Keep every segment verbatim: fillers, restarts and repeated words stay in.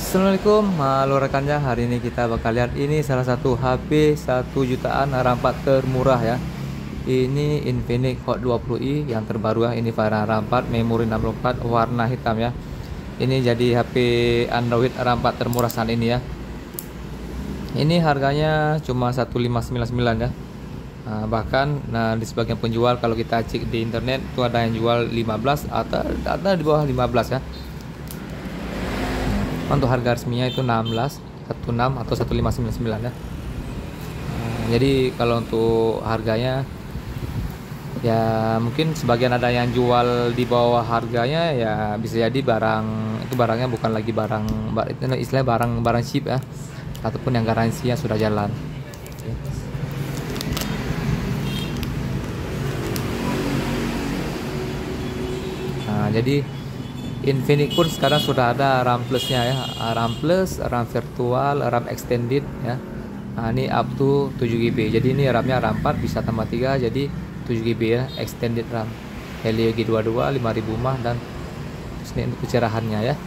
Assalamualaikum, halo rekannya. Hari ini kita bakal lihat ini salah satu H P satu jutaan RAM empat termurah ya. Ini Infinix Hot dua puluh i yang terbaru ya. Ini varian RAM empat, memori enam puluh empat, warna hitam ya. Ini jadi H P Android RAM empat termurah saat ini ya. Ini harganya cuma seribu lima ratus sembilan puluh sembilan ya. Nah, bahkan nah di sebagian penjual kalau kita cek di internet itu ada yang jual lima belas atau ada di bawah lima belas ya. Untuk harga resminya itu enam belas enam belas atau seribu lima ratus sembilan puluh sembilan ya. Nah, jadi kalau untuk harganya ya mungkin sebagian ada yang jual di bawah harganya ya, bisa jadi barang itu barangnya bukan lagi barang itu istilahnya barang barang chip ya, ataupun yang garansinya sudah jalan. Nah, jadi Infinix pun sekarang sudah ada RAM plusnya ya, RAM plus, RAM virtual, RAM extended ya. Nah, ini up to tujuh giga. Jadi ini RAM-nya RAM empat bisa tambah tiga jadi tujuh giga ya, extended RAM. Helio G dua puluh dua lima ribu mAh dan ini untuk kecerahannya ya.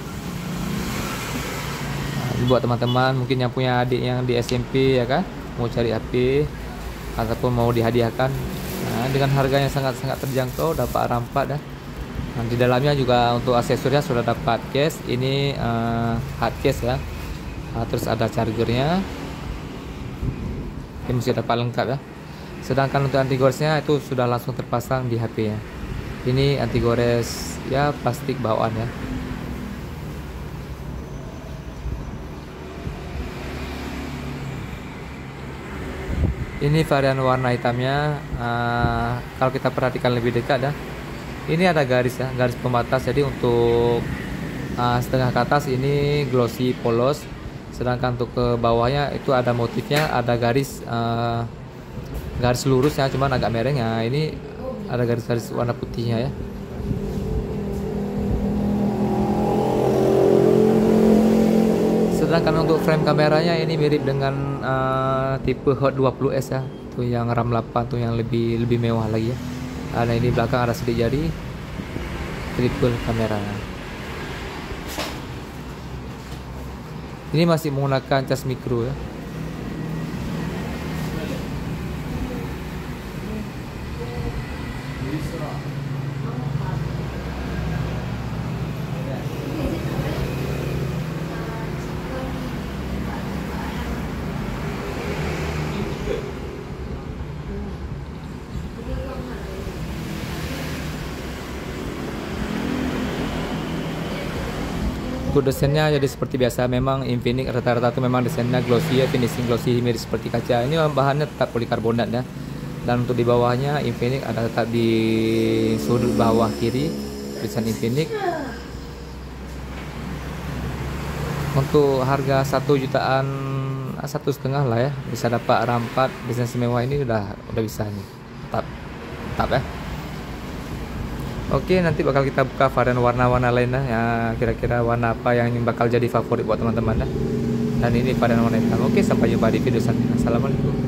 Nah, buat teman-teman mungkin yang punya adik yang di S M P ya kan, mau cari H P ataupun mau dihadiahkan, nah, dengan harganya sangat-sangat terjangkau, dapat RAM empat ya. Nah, di dalamnya juga untuk aksesorisnya sudah dapat case, ini uh, hard case ya. Nah, terus ada chargernya, ini mesti dapat lengkap ya. Sedangkan untuk anti goresnya itu sudah langsung terpasang di H P nya. Ini anti gores ya, plastik bawaan ya. Ini varian warna hitamnya, uh, kalau kita perhatikan lebih dekat ya, ini ada garis ya, garis pembatas. Jadi untuk uh, setengah ke atas ini glossy polos, sedangkan untuk ke bawahnya itu ada motifnya, ada garis uh, garis lurus ya, cuman agak mereng ya. Ini ada garis-garis warna putihnya ya. Sedangkan untuk frame kameranya ini mirip dengan uh, tipe Hot dua puluh S ya, tuh yang RAM delapan tuh yang lebih lebih mewah lagi ya. Nah, ini belakang ada sidik jari, triple kamera. Ini masih menggunakan cas micro ya. Untuk desainnya jadi seperti biasa, memang Infinix rata-rata itu memang desainnya glossy ya, finishing glossy mirip seperti kaca. Ini bahannya tetap polikarbonat ya. Dan untuk di bawahnya Infinix ada tetap di sudut bawah kiri desain Infinix. Untuk harga satu jutaan satu setengah lah ya, bisa dapat RAM empat desain semewah ini udah udah bisa nih. Tetap tetap ya. Oke, nanti bakal kita buka varian warna-warna lain ya. Kira-kira warna apa yang bakal jadi favorit buat teman-teman ya. Dan ini varian warna hitam. Oke, sampai jumpa di video selanjutnya. Assalamualaikum.